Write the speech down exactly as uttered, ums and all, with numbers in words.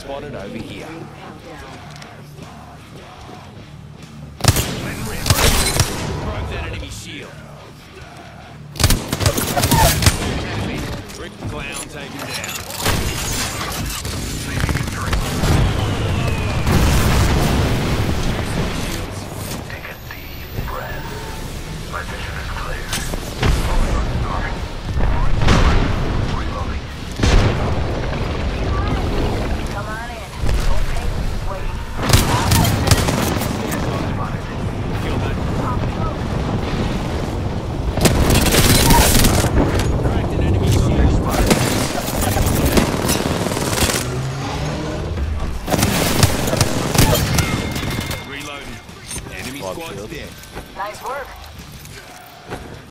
spotted over here. Broke that enemy shield. Brick clown taken down. Take a deep breath. My vision is clear.